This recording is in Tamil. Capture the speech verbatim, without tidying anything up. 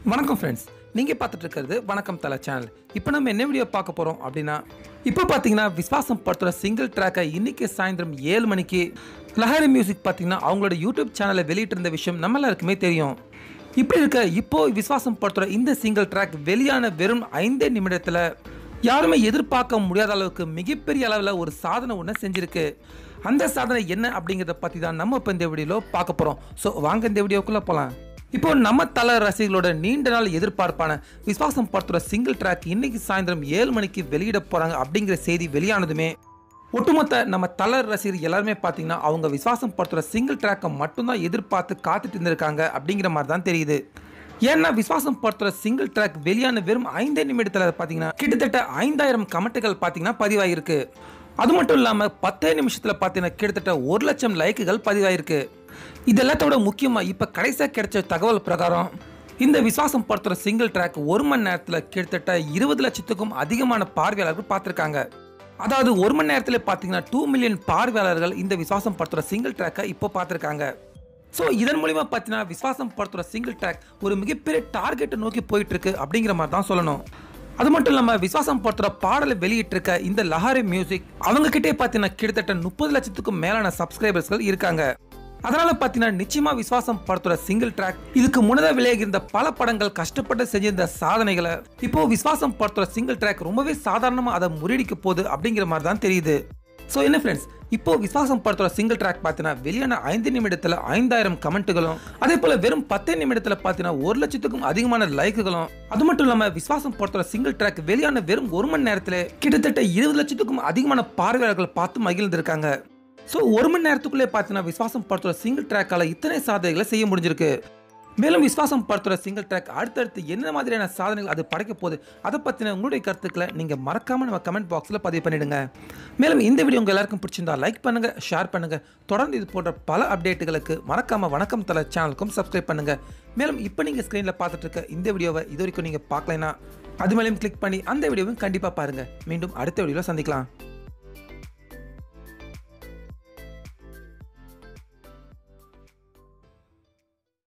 வணக்கம் ஃப்ரெண்ட்ஸ், நீங்கள் பார்த்துட்டு இருக்கிறது வணக்கம் தலை சேனல். இப்போ நம்ம என்ன வீடியோ பார்க்க போகிறோம் அப்படின்னா, இப்போ பார்த்தீங்கன்னா விஸ்வாசம் படத்தோட சிங்கிள் ட்ராக்கை இன்னைக்கு சாயந்தரம் ஏழு மணிக்கு லஹரி மியூசிக் பார்த்தீங்கன்னா அவங்களோட யூடியூப் சேனலில் வெளியிட்டிருந்த விஷயம் நம்ம எல்லாருக்குமே தெரியும். இப்படி இருக்க இப்போ விஸ்வாசம் படத்தோட இந்த சிங்கிள் ட்ராக் வெளியான வெறும் ஐந்தே நிமிடத்தில் யாருமே எதிர்பார்க்க முடியாத அளவுக்கு மிகப்பெரிய அளவில் ஒரு சாதனை ஒன்று செஞ்சிருக்கு. அந்த சாதனை என்ன அப்படிங்கிறத பற்றி தான் நம்ம இப்போ இந்த வீடியோவில் பார்க்க போகிறோம். ஸோ வாங்க இந்த வீடியோக்குள்ளே போகலாம். இப்போ நம்ம தல ரசிகர்களோட நீண்ட நாள் எதிர்பார்ப்பான விஸ்வாசம் படத்தோட சிங்கிள் ட்ராக் இன்னைக்கு சாயந்தரம் ஏழு மணிக்கு வெளியிட போறாங்க அப்படிங்கிற செய்தி வெளியானதுமே ஒட்டுமொத்த நம்ம தல ரசிகர் எல்லாருமே பார்த்தீங்கன்னா அவங்க விஸ்வாசம் படத்தோட சிங்கிள் ட்ராக்கை மட்டும்தான் எதிர்பார்த்து காத்துட்டு இருந்திருக்காங்க அப்படிங்கிற மாதிரி தான் தெரியுது. ஏன்னா விஸ்வாசம் படத்தோட சிங்கிள் ட்ராக் வெளியான வெறும் ஐந்தே நிமிடத்தில் பார்த்தீங்கன்னா கிட்டத்தட்ட ஐந்தாயிரம் கமெண்ட்டுகள் பார்த்தீங்கன்னா பதிவாயிருக்கு. அது மட்டும் இல்லாமல் பத்தே நிமிஷத்தில் பார்த்தீங்கன்னா கிட்டத்தட்ட ஒரு லட்சம் லைக்குகள் பதிவாயிருக்கு. இது எல்லாத்தோட முக்கியமாக இப்போ கடைசியாக கிடைச்ச தகவல் பிரகாரம் இந்த விஸ்வாசம் படத்தோட சிங்கிள் ட்ராக் ஒரு மணி நேரத்தில் கிட்டத்தட்ட இருபது லட்சத்துக்கும் அதிகமான பார்வையாளர்கள் பார்த்துருக்காங்க. அதாவது ஒரு மணி நேரத்தில் பார்த்தீங்கன்னா டூ மில்லியன் பார்வையாளர்கள் இந்த விஸ்வாசம் படத்தோட சிங்கிள் ட்ராக்கை இப்போ பார்த்துருக்காங்க. ஸோ இதன் மூலிமா பார்த்தீங்கன்னா விஸ்வாசம் படத்தோட சிங்கிள் ட்ராக் ஒரு மிகப்பெரிய டார்கெட்டை நோக்கி போயிட்டு இருக்கு அப்படிங்கிற மாதிரி தான் சொல்லணும். அது மட்டும் இல்லாமல் விஸ்வாசம் படத்தோட பாடலை வெளியிட்டிருக்க இந்த லஹரி மியூசிக் அவங்க கிட்டே பார்த்தீங்கன்னா கிட்டத்தட்ட முப்பது லட்சத்துக்கும் மேலான சப்ஸ்கிரைபர்ஸ்கள் இருக்காங்க. அதனால பார்த்தீங்கன்னா நிச்சயமா விஸ்வாசம் படத்தோட சிங்கிள் ட்ராக் இதுக்கு முன்னதாக விலகி இருந்த பல படங்கள் கஷ்டப்பட்டு செஞ்சிருந்த சாதனைகளை இப்போ விஸ்வாசம் படத்தோட சிங்கிள் ட்ராக் ரொம்பவே சாதாரணமாக அதை முறியடிக்க போகுது அப்படிங்கிற மாதிரி தான் தெரியுது. ஸோ என்ன ஃப்ரெண்ட்ஸ், இப்போ விஸ்வாசம் படத்தோட சிங்கிள் ட்ராக் பார்த்தீங்கன்னா வெளியான ஐந்து நிமிடத்தில் ஐந்தாயிரம் கமெண்ட்டுகளும் அதே போல வெறும் பத்தே நிமிடத்தில் பார்த்தீங்கன்னா ஒரு லட்சத்துக்கும் அதிகமான லைக்குகளும் அது மட்டும் இல்லாமல் விஸ்வாசம் படத்தோட சிங்கிள் ட்ராக் வெளியான வெறும் ஒரு மணி நேரத்தில் கிட்டத்தட்ட இருபது லட்சத்துக்கும் அதிகமான பார்வையாளர்கள் பார்த்து மகிழ்ந்திருக்காங்க. ஸோ ஒரு மணி நேரத்துக்குள்ளே பார்த்தீங்கன்னா விஸ்வாசம் படத்தோட சிங்கிள் ட்ராக்கால இத்தனை சாதனைகளை செய்ய முடிஞ்சிருக்கு. மேலும் விஸ்வாசம் படத்தோட சிங்கிள் ட்ராக் அடுத்தடுத்து என்ன மாதிரியான சாதனைகள் அது படைக்க போகுது அதை பற்றின உங்களுடைய கருத்துக்களை நீங்கள் மறக்காம நம்ம கமெண்ட் பாக்ஸில் பதிவு பண்ணிடுங்க. மேலும் இந்த வீடியோ உங்கள் எல்லாருக்கும் பிடிச்சிருந்தா லைக் பண்ணுங்க, ஷேர் பண்ணுங்க. தொடர்ந்து இது போன்ற பல அப்டேட்டுகளுக்கு மறக்காம வணக்கம் தல சேனலுக்கும் சப்ஸ்கிரைப் பண்ணுங்க. மேலும் இப்போ நீங்கள் ஸ்க்ரீனில் பார்த்துட்டு இருக்க இந்த வீடியோவை இது வரைக்கும் நீங்கள் பார்க்கலைன்னா அது மேலேயும் கிளிக் பண்ணி அந்த வீடியோவும் கண்டிப்பாக பாருங்க. மீண்டும் அடுத்த வீடியோவில் சந்திக்கலாம்.